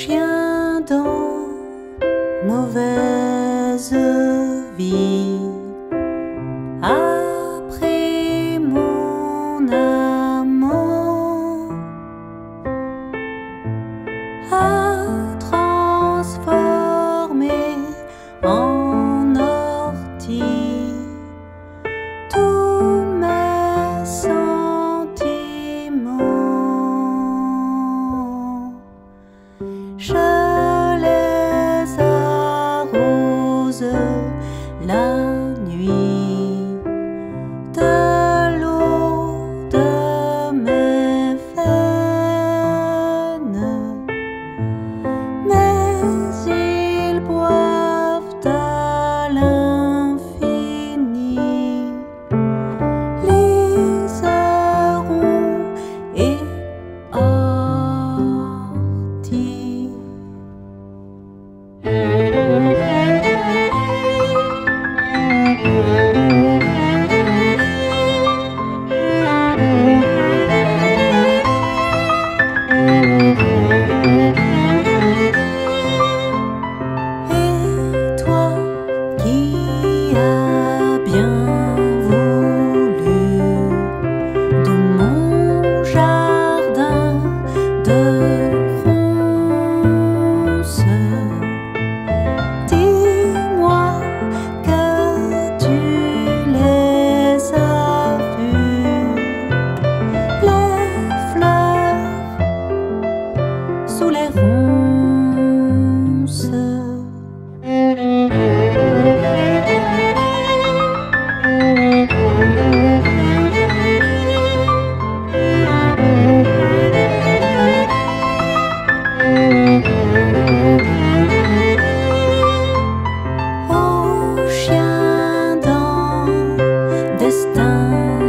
chien dans mauvaise vie, après mon amant a transformé en ortie tous mes sentiments. Je les arrose la nuit de l'eau de mes veines, mais ils boivent à l'infini, liseront et orties. Et toi qui as bien voulu de mon jardin de ronces, dis-moi que tu les as vus, les fleurs sous les ronces. Au chien dans destin